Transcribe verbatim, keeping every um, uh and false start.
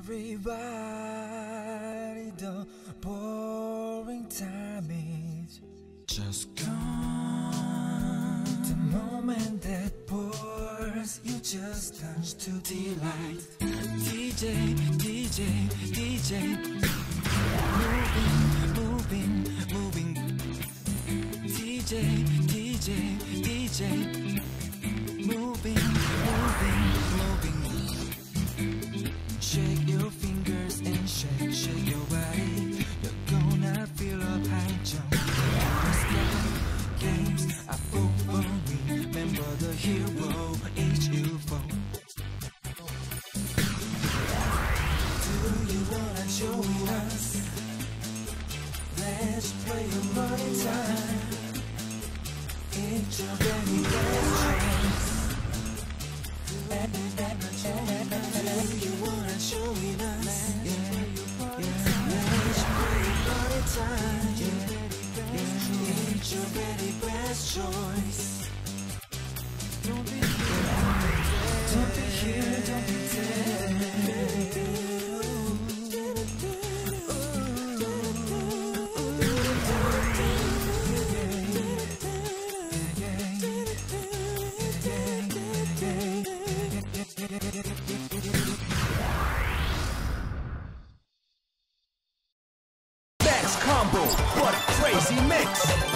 everybody, the boring time is just gone. The moment that pours, you just touch to delight. D J, D J, D J, moving, moving, moving. D J, D J, D J, moving, moving, moving. Shake your fingers and shake, shake your body. You're gonna feel a high jump. Games are full for me. Remember the hero, H U F O. Do you wanna join us? Let's play a money time. It's your very best chance. Do you wanna join us? Yeah, yeah. Let's play a money time. It's your very best choice. Don't be here, don't be here, don't be dead. Max Combo, what a crazy mix!